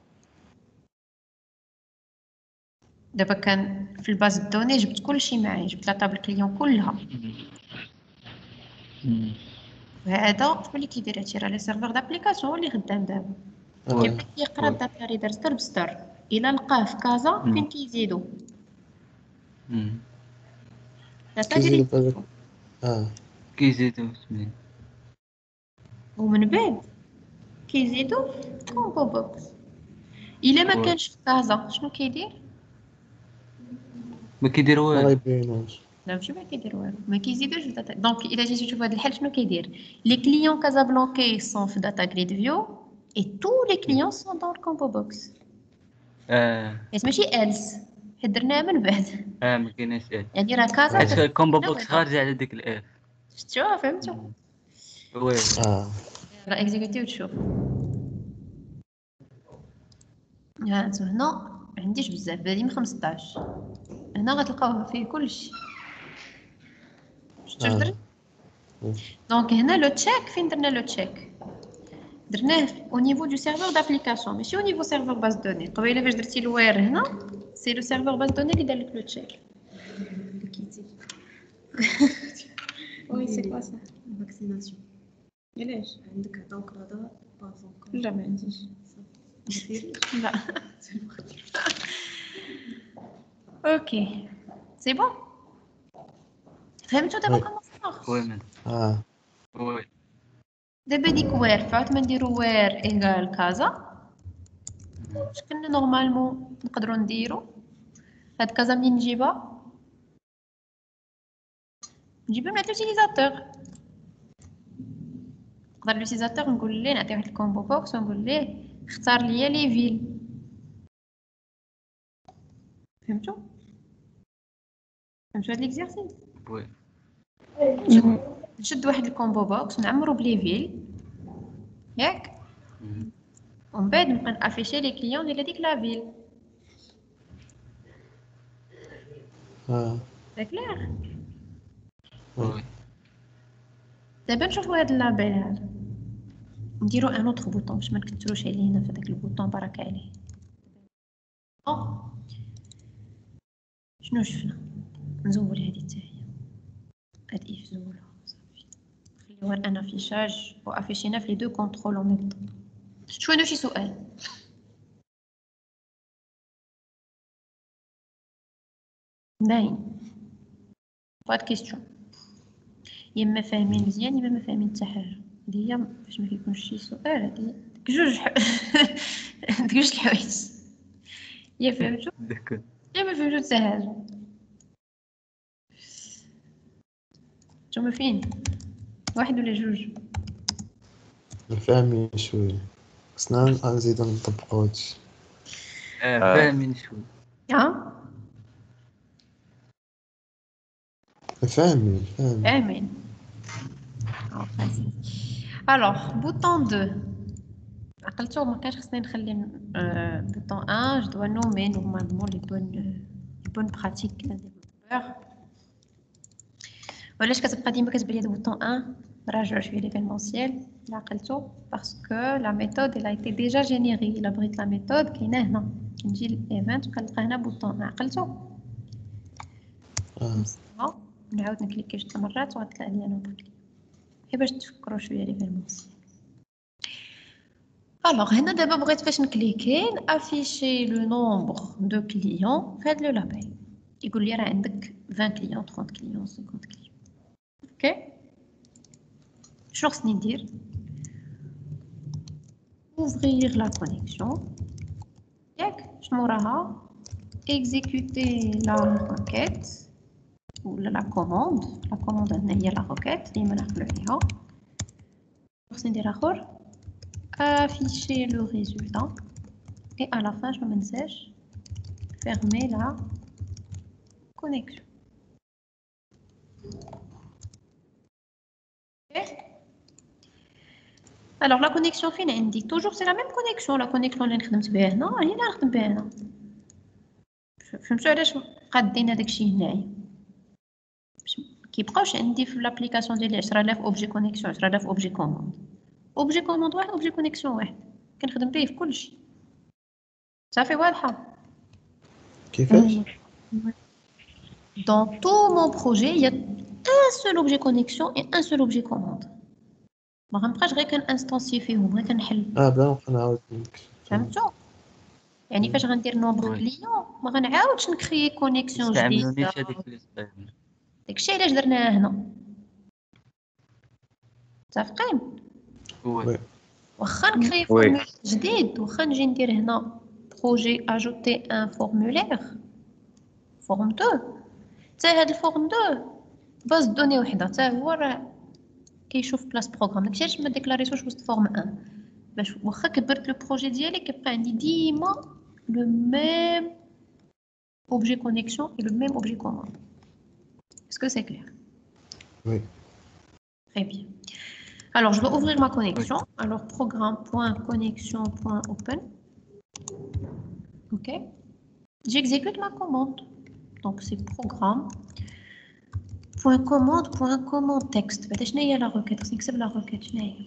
دابا كان في الباز دوني جبت كلشي معايا، جبت لا طابل كليون كلها. وهذا شكون اللي كيدير هادشي؟ راه لي سيرفور دابليكاسيون هو اللي خدام دابا. كيبدا كيقرا الداتا ريدر ستار بستار الى لقاه في كازا فين كيزيدو داتا كيزيدو جريد في هذاك. اه كيزيدو سمين ومن بعد كيزيدو في كومبو بوكس. الا ما كانش في كازا شنو كيدير؟ ما كيدير ما والو. غيبينوش. لا ماشي ما كيدير والو، ما كيزيدوش في داتا. دونك الا جيتي تشوف هذا الحل شنو كيدير؟ لي كليون كازابلانكي سون في داتا جريد فيو اي تو لي كليون سون دون الكومبو بوكس. اه حيت ماشي إلس، درناها من بعد اه ما كايناش اف يعني راه كازا آه. حيت الكومبو بوكس خارجه على ديك الاف شفتوها فهمتوا وي اه راه اكزيكوتي وتشوف هانتو هنا ما عنديش بزاف بادي من خمسطاش هنا غتلقاوه فيه كلشي شفتو آه. درت دونك هنا لو تشيك فين درنا لو تشيك درناه au niveau du serveur d'application ماشي au niveau serveur base de données قبيله فاش درتي الوير هنا سي لو serveur base de données اللي دار لك لو تشيك وي سي كوا سا فاكسيناسيون علاش عندك عطاوك رادار باز اونكور لا ما عنديش لا اوكي سي بون فهمتوا دابا وي. كومون صار وي مدام اه وي دابا ديك وير فات ما نديرو وير ايغال كازا اش كنا نورمالمون نقدروا نديرو هاد كازا منين نجيبها نجيبها من عند لوتيليزاتور نقدر لوتيليزاتور نقول ليه نعطيه واحد الكومبو بوكس ونقول ليه اختار ليا لي فيل فهمتوا فهمتوا هاد ليكزارسيس وي نشد واحد الكومبو بوكس ونعمرو بلي فيل ياك مم. ومن بعد نبقى نافيشي لي كليون ديال هذيك لا فيل اه سي كلير وي دابا نشوفوا هاد اللابيل هذا نديرو ان اوتر بوطون باش ما نكثروش عليه هنا في هذاك البوطون بركه عليه أو. شنو شفنا نزول هذه حتى هي هاد اف زولها صافي نخليوها الان افيشاج وافيشينا في لي دو كونترول اون ميم طون شنو شي سؤال باين فهاد كيستيون يا اما فاهمين مزيان يا اما ما فاهمين حتى حاجه هادي هي باش ما كيكونش شي سؤال هادي ديك جوج ح- ديك جوج الحوايج يا فهمتوا داك يا ما فهمتوا حتى حاجه نتوما فين واحد ولا جوج فاهمين شويه خصنا نزيدو نطبقو هادشي اه فاهمين شوي ها فاهمين فاهمين فاهمين الوغ بوطون دو عقلتو ما كانش خصني نخلي بوطون واحد جو دوا نومي نورمالمون لي بون لي بون براتيك ديال ديفلوبور وعلاش كتبقى ديما كتبان لي بوطون واحد راجعوا شويه ليفينمونسيال الا عقلتو باسكو لا ميثود الا ايتي ديجا جينيري الا بغيت لا ميثود كاينه هنا كنجي للايفنت وكنلقى هنا بوطون عقلتو اه نعاود نكليكي جوج مرات وغتطلع لي انا بكلي غير باش تفكروا شويه ليفينمونسيال الوغ هنا دابا بغيت فاش نكليكي افيشي لو نومبر دو كليون في هاد لو لابيل يقول لي راه عندك عشرين كليون ثلاثين كليون خمسين كليون اوكي شنو خصني ندير اوفرير لا كونيكسيون ياك شنو راها اكزيكوتي لا روكيت ولا لا كوموند لا كوموند هنا هي لا روكيت اللي نعقلو عليها خصني ندير اخر afficher le résultat et à la fin je me message fermer la connexion. Okay. Alors la connexion fine indique toujours c'est la même connexion la connexion اللي خدمت بها هنا هي اللي نخدم بها هنا فهمتوا علاش قادين هذاك الشيء هنايا باش كيبقاوش عندي في لابليكاسيون ديالي عشرة آلاف اوبجي كونيكسيون عشرة آلاف اوبجي كوموند اوبجي كوموند واحد اوبجي كونيكسيون واحد كنخدم به في كلشي صافي واضحه كيفاش Dans tout mon projet, il y a un seul objet connexion et un seul objet commande. ما غنبقاش غير كنانستانسي فيهم غير كنحل اه بلا نبقى نعاود فهمتوا يعني فاش غندير نومبر وي. كليون ما غنعاودش نكريي كونيكسيون استعملوا جديده نيت هذيك الاستعمال داكشي علاش درناه هنا متفقين وي واخا نكري وي. فورمولير جديد واخا نجي ندير هنا بروجي اجوتي ان فورمولير فورم اثنين حتى هاد الفورم اثنين باز دوني وحده حتى هو راه كيشوف بلاص بروغرام داكشي علاش ما ديكلاريتوش وسط فورم واحد باش واخا كبرت لو بروجي ديالي كيبقى عندي ديما لو ميم objet connexion et le même objet commande. Est-ce que c'est clair? Oui. Très bien. Alors, je vais ouvrir ma connexion. Alors, programme.connexion.open. OK. J'exécute ma commande. Donc, c'est programme. Point commande, point commande texte. بعد شنو هي la requête؟ خصني نكتب la requête شنو هي؟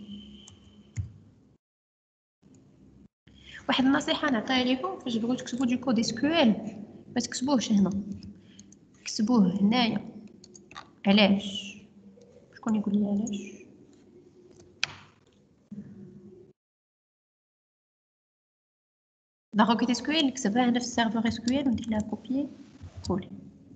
واحد النصيحة نعطيها لكم فاش تبغيو تكتبوا دو كود اس كيو ال ما تكتبوهش هنا. كتبوه هنايا. علاش؟ شكون يقول لي علاش؟ لا requête اس كيو ال نكتبها هنا في السيرفر اس كيو ال وندير لها كوبيي كولي.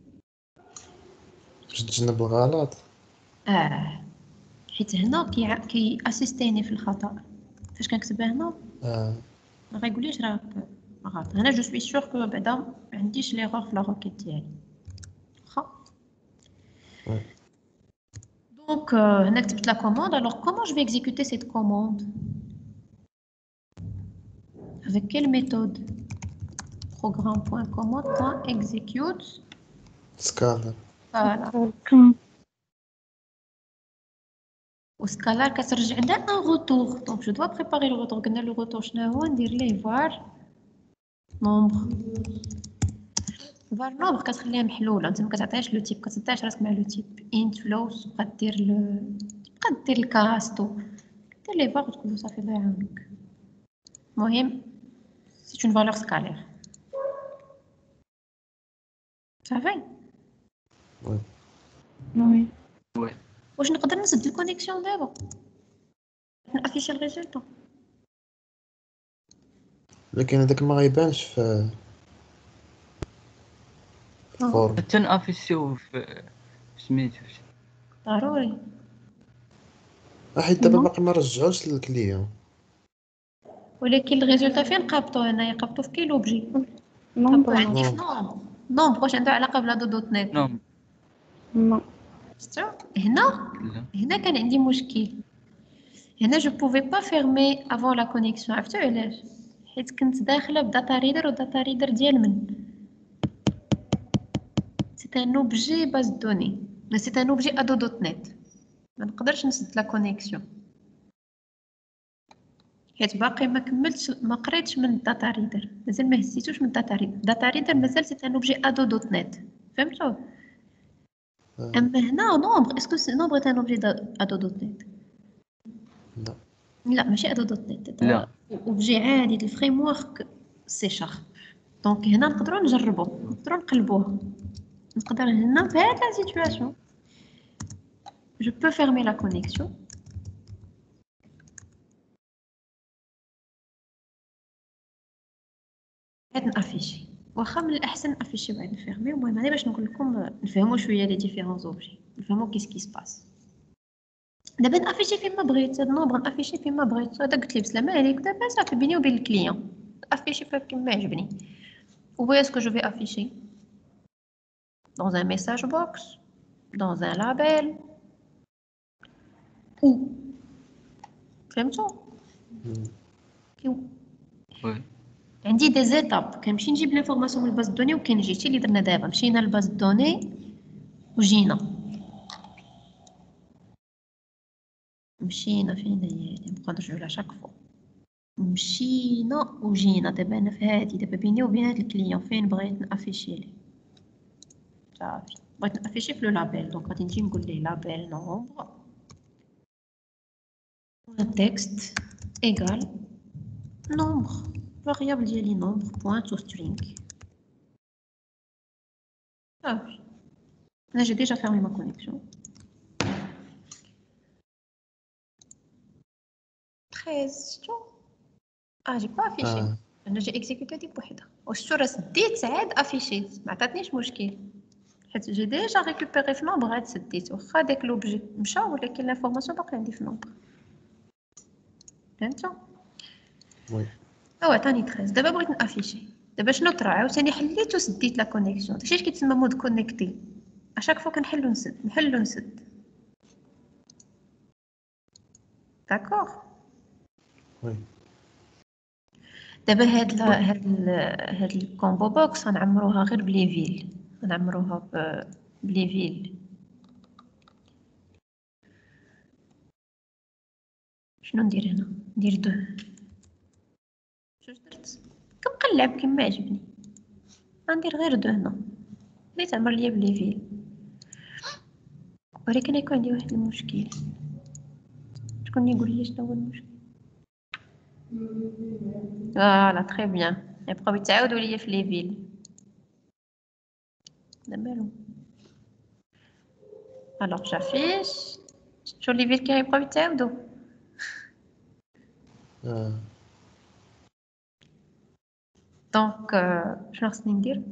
باش تجنب الغلط. اه حيت هنا كي كي اسيستيني في الخطا فاش كنكتبها هنا اه ما غايقوليش راك غلط. هنا جو سوي سور كو بعدا ما عنديش ليغور في لا روكيت ديالي واخا. ouais. دونك هنا كتبت لا كوموند. alors comment je vais exécuter cette commande avec quelle méthode programme.commande.execute سكالر. voilà وسكالار كترجعنا ان روتور. دونك جو دوا بريباري لو روتور. قلنا لو روتور شنو هو؟ ندير ليه var نومبر. var نومبر كتخليها محلوله انت ما كتعطيهاش لو تيب كتعطيهاش راسك مع لو تيب انت فلوس وغدير لو تبقى دير الكاستو دير لي var وتقول له صافي الله يعاونك. المهم سي اون فالور سكالير صافي. وي وي وي واش نقدر نسد الكونيكسيون دابا نافيشي الريزلت؟ لكن هذاك ما غيبانش في في الفورم. حتى نافيسيو في سميتو ضروري. حيت دابا باقي ما رجعوش للكليون. ولكن الريزلت فين قابطو؟ هنايا قابطو في كيلو بجي قابطو نومبر عندي في نومبر. نومبر واش عنده علاقه بلا دو دوت نت؟ نوم نو شفتو هنا لا هنا كان عندي مشكل. هنا جو بوفي با فيرمي افون لا كونيكسيون. عرفتو علاش؟ حيت كنت داخله بداتا ريدر وداتا ريدر ديال من سي ان اوبجي باز دوني ما سي ان اوبجي ادو دوت نت. ما نقدرش نسد لا كونيكسيون حيت باقي ما كملتش ما قريتش من الداتا ريدر. مازال ما هزيتوش من الداتا ريدر. الداتا ريدر مازال سي ان اوبجي ادو دوت نت. فهمتوا؟ اما هنا نومبر اسكو سي نومبر تاع ان اوبجي ادو دوت نت؟ لا لا ماشي ادو دوت نت. لا. اوبجي عادي ديال الفريم ورك سي شارب. دونك هنا نقدروا نجربوا نقدروا نقلبوها. نقدر هنا في هاد لا سيتوياسيون جو بو فيرمي لا كونيكسيون عاد نافيشي. واخا من الاحسن نافيشي بعد نفيرمي. المهم انا باش نقول لكم نفهموا شويه لي ديفيرون زوبجي نفهموا كيس كي سباس. دابا نافيشي فيما بغيت هاد النومبر نافيشي فيما بغيت. هذا قلت لي بسلام عليك دابا صافي بيني وبين الكليون افيشي كيما عجبني. Où est-ce que je vais afficher? Dans un message box, dans un label, où? فهمتوا؟ où? وي عندي دي زيتاب كنمشي نجيب لينفورماسيون من الباز دوني وكنجي. هادشي اللي درنا دابا مشينا للباز دوني وجينا مشينا فين هي نبقاو نرجعو لها شاك فوا. مشينا وجينا. دابا انا في هادي دابا بيني وبين هاد الكليون فين بغيت نافيشي ليه صافي. بغيت نافيشي في لو لابيل. دونك غادي نجي نقول ليه لابيل نومبر تكست ايغال نومبر فاريابل ديالي نومبر بوين تو سترينغ صافي. انا جي ديجا فيرمي ما كونيكسيون تreize شتو اه جي با افيشي. آه. انا جي اكزيكوتي هادي بوحدها وشتو راه سديت عاد افيشيت ما عطاتنيش مشكل حيت جي ديجا ريكوبيري في نومبر عاد سديت. واخا داك لوبجي مشى ولكن لافورماسيون باقي عندي في نومبر. فهمتوا؟ وي هو عطاني تreize. دابا بغيت نافيشي. دابا شنو طرا؟ عاوتاني حليت وسديت لا كونيكسيون. داكشي اش كيتسمى مود كونيكتي. اشاك فوا كنحل ونسد نحل ونسد. داكوغ. وي دابا هاد ال هاد ال هاد الكومبو بوكس غنعمروها غير بلي فيل، غنعمروها ب- بلي فيل. شنو ندير هنا؟ ندير دو. شوش درت؟ كنقلب كيما عجبني. غندير غير دو هنا. اللي تعمر ليا بلي فيل. ولكن يكون عندي واحد المشكل. شكون يقول لي شنو هو المشكل؟ فوالا تري بيان. يبقاو يتعاودوا ليا في لي فيل. لا مالو. الوغ جافيش. شو لي فيل كيبقاو يتعاودوا. آه. دونك euh, شنو خصني ندير؟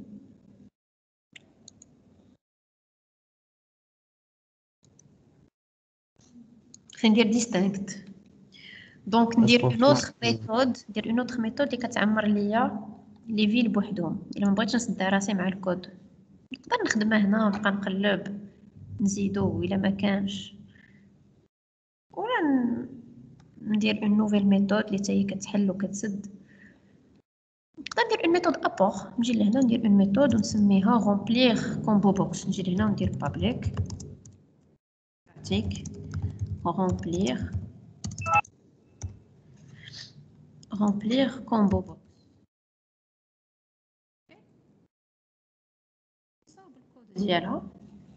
خصني ندير ديستانكت. دونك ندير اون اوتر ميثود، ندير اون اوتر ميثود اللي كتعمر ليا لي فيل بوحدهم. الا ما بغيتش نصدع راسي مع الكود نقدر نخدمها هنا ونبقى نقلب نزيدو الا ما كانش، ولا ن- ندير اون نوفيل ميثود اللي حتى هي كتحل وكتسد. نقدر ندير اون ميثود ابور، نجي لهنا ندير اون ميثود ونسميها رومبليغ كومبو بوكس. نجي لهنا وندير بابليك pratique remplir remplir combo box. نصاوب الكود ديالها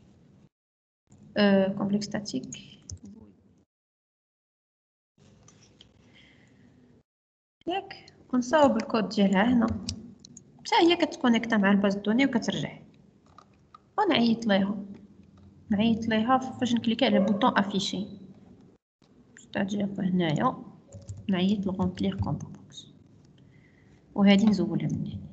euh, complexe statique ياك، ونصاوب الكود ديالها هنا حتى هي كتكونيكتا مع الباز دوني وكترجع. ونعيط ليها نعيط ليها فاش نكليكي على بوطون افيشي ستادير هنايا نعيط لغومبليغ كومبو بوكس وهادي نزولها من هنا.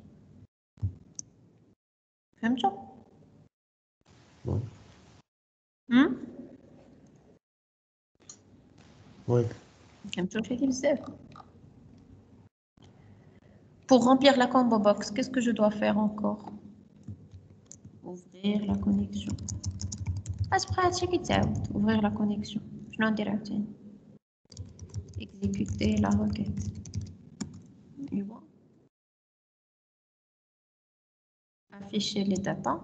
فهمتوا؟ وي هم وي فهمتوا هادي بزاف. Pour remplir la combo box, qu'est-ce que je dois faire encore? Ouvrir la connexion. Ah, c'est pratique, تعاود. Ouvrir la connexion. شنو ندير عاوتاني؟ Exécuter la requête. ايوا. Afficher les datas.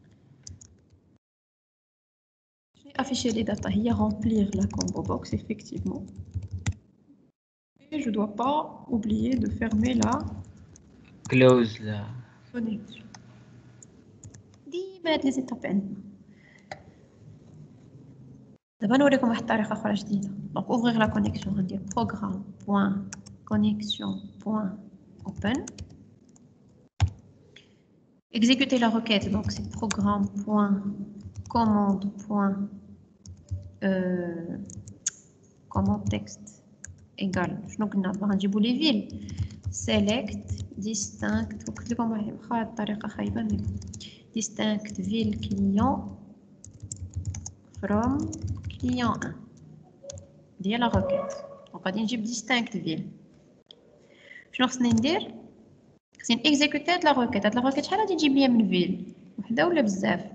Afficher les datas, il y a remplir la combo box, effectivement. Et je ne dois pas oublier de fermer la كلوز لا connexion. ديما هاد لي زيتاب عندنا. دابا نوريكم واحد الطريقة أخرى جديدة. دونك ouvrir la connexion غندير programme point connexion point open. Exécuter la requête, donc c'est programme point commande point euh, commande texte égal. شنو قلنا باغا نجيبو لي فيل select distinct وقلت لكم واخا الطريقة خايبة منكم distinct ville client from client un ديال la requête. دونك غادي نجيب distinct ville. شنو خصني ندير؟ خصني نيكزيكوتي هاد لا روكيت. هاد لا روكيت شحال غادي تجيب ليا من فيل؟ وحده ولا بزاف؟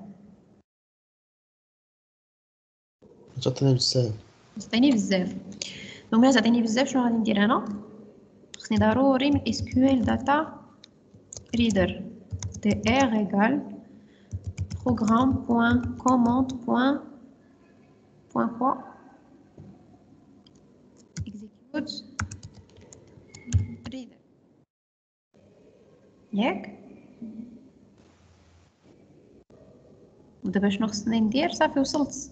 تعطيني بزاف. تعطيني بزاف. دونك ملي تعطيني بزاف شنو غادي ندير انا؟ خصني ضروري من اس كيو ال داتا ريدر تي ار ايغال programme point commande point point quoi execute reader ياك. ودابا شنو خصني ندير؟ صافي وصلت.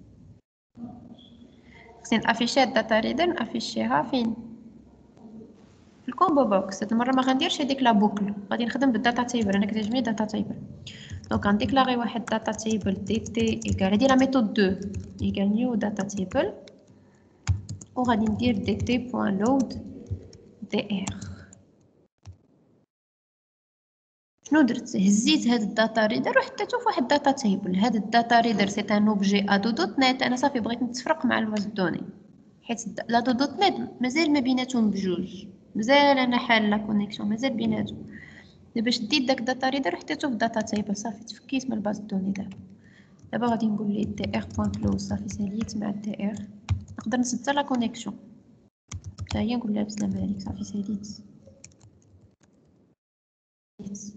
خصني نافيشي الداتا ريدر نافيشيها فين؟ في الكومبو بوكس. هاد المره ما غنديرش هذيك لا بوكل، غادي نخدم بالداتا تيبل. انا كتعجبني داتا تيبل. دونك غنديكلاغي واحد داتا تيبل دي تي ايكال هادي لا ميثود دو ايكال نيو داتا تيبل وغادي ندير دي تي بوين لود دي ار. شنو درت؟ هزيت هاد الداتا ريدر وحطيتو في واحد داتا تيبل. هاد الداتا ريدر سي ان اوبجي ادو دوت نت. انا صافي بغيت نتفرق مع الباز دوني حيت لا دو دوت نت مازال ما بيناتهم بجوج، مازال انا حال لا كونيكسيون مازال بيناتهم. دابا شديت داك الداتا ريدر وحطيتو في الداتا تيبل صافي تفكيت من الباز دوني. دابا دابا غادي نقول ليه تي ار بوين كلوز صافي ساليت مع تي ار. نقدر نسد لا كونيكسيون حتى هي نقول لها بسلامه عليك صافي ساليت. Yes.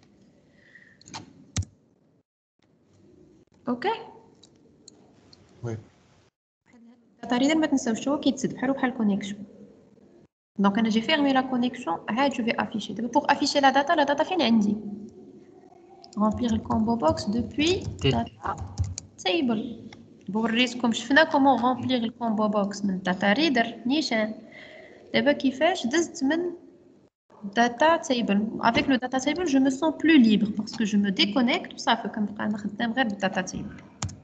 اوكي وي الداتا ريدر ما تنساوش هو كيتسد بحالو بحال كونيكسيون دونك انا جي فيرمي لا كونيكسيون عاد جو في افيشي دابا بوغ افيشي لا داتا لا داتا فين عندي remplir le combo box depuis data table بوريتكم شفنا كومون remplir le combo box من data reader نيشان دابا كيفاش دزت من data table avec le data table je me sens plus libre parce que je me déconnecte وصافي كنبقى انا خدام غير بالداتا تيبل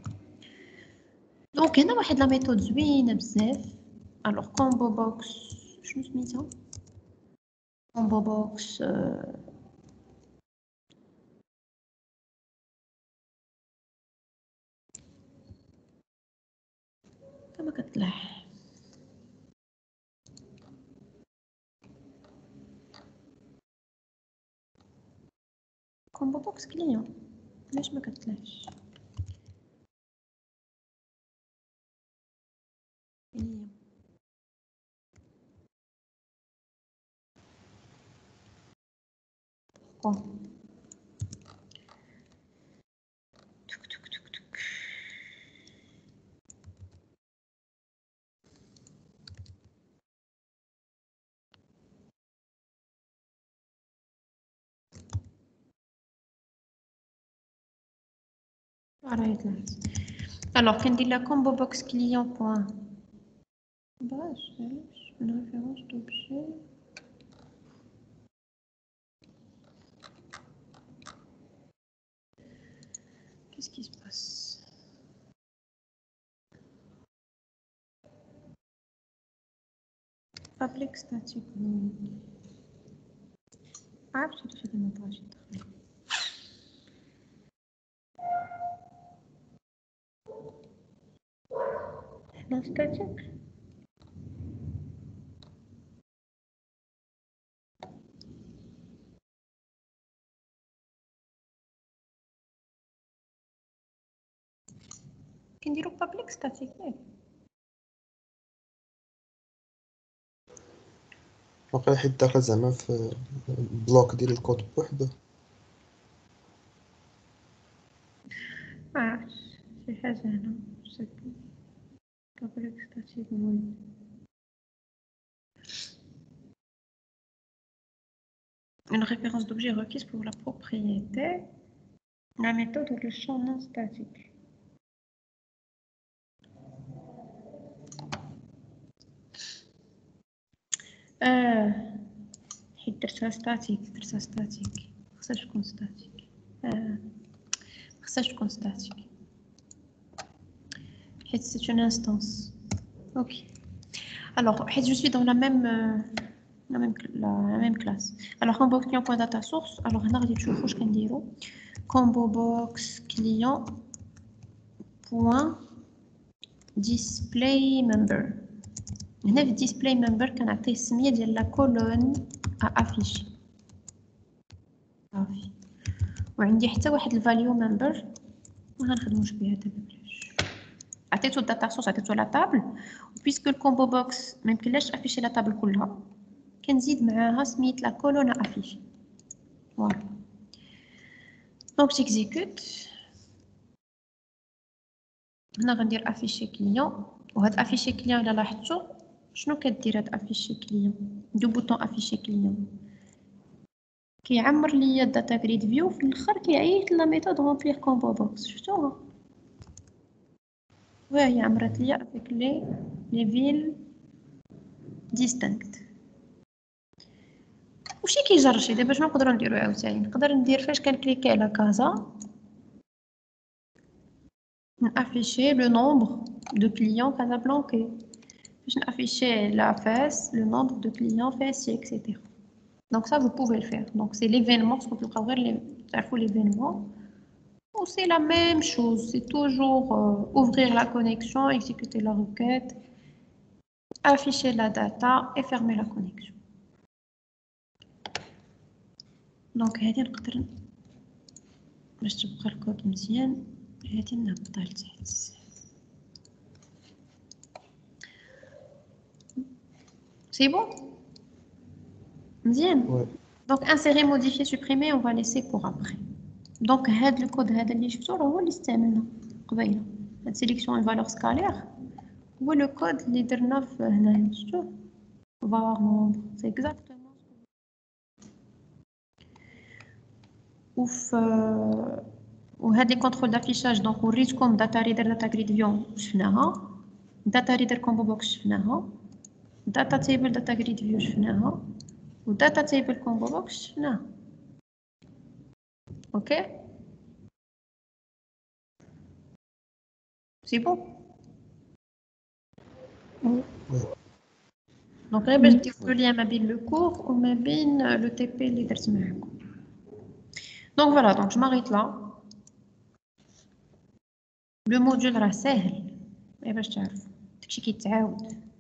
دونك هنا واحد لا ميثود زوينه بزاف الوغ كومبو بوكس شنو سميتها كومبو بوكس كما كطلع كومبو بوكس كليون علاش ما كطلعش كليون بون توك توك توك توك راهي طلعت الوغ كندير لا كومبو بوكس كليون بوين باش علاش من ريفيرونس دوبجي qu'est-ce qui se passe public static void عرفت واش هاد المونطاج هنا static كنديرو public static ياك واقيلا حيت داخل زعما في بلوك ديال الكود بوحدو عرفت شي حاجة هنا شكل public static void une référence d'objet requise pour la propriété la méthode ou le champ non statique اه حيت درتها ستاتيك درتها ستاتيك خصهاش تكون ستاتيك اه خصهاش تكون ستاتيك حيت سي اون انستانس اوكي alors حيت je suis dans la même euh, la même la même classe alors combo client point data source alors هنا غادي تشوفوا واش كنديروا combo box client point display member هنا في display member كنعطيه السميه ديال لا كولون ا افيشي صافي وعندي حتى واحد الفاليو ممبر ما غنخدموش بها دابا بلاش عطيتو الداتا سورس عطيتو لا طابل وبيسكو الكومبو بوكس ما يمكنلاش افيشي لا طابل كلها كنزيد معاها سميت لا كولون ا افيشي فوالا دونك تيكزيكوت هنا غندير افيشي كليون وهاد افيشي كليون الا لاحظتوا شنو كدير هاد افيشي كليون دو بوطون افيشي كليون كيعمر ليا الداتا جريد فيو في الاخر كيعيط لا ميثود رومبلير كومبو بوكس شفتوها وها هي عمرت ليا افيك لي لي فيل ديستانكت وشي كيجرشي دابا شنو نقدروا نديرو عاوتاني نقدر ندير فاش كنكليكي على كازا نافيشي لو نومبر دو كليون كازابلانكي باش نافيشي لا فاس لو نومبر دو كليون فاسي اكسيتيرا Donc ça, vous pouvez le faire. Donc c'est l'événement, parce que vous avez l'événement. C'est la même chose. C'est toujours euh, ouvrir la connexion, exécuter la requête, afficher la data et fermer la connexion. Donc هذه نقدر باش تبقى الكود مزيان هذه نهبطها لتحت. C'est bon? مزيان. وي Donc, insérer, modifier, supprimer, on va laisser pour après. Donc, le code اللي شفتوه هو اللي استعملنا قبيله. Cette sélection une valeur scalaire. هو le code اللي درنا في هنايا شفتوه. var nombre. C'est exactement ce que ouf وهاد لي كونترول دافيشاج دونك وريتكم داتا ريدر داتا جريد فيو شفناها داتا ريدر كومبو بوكس شفناها داتا تيبل داتا جريد فيو شفناها وداتا تيبل كومبو بوكس شفناها اوكي سي بون دونك غير باش تديروا ليا ما بين لو كور وما بين لو تي بي اللي درت معاكم دونك فوالا دونك جو ماريت لا لو موديول راه ساهل غير باش تعرفوا داكشي كيتعاود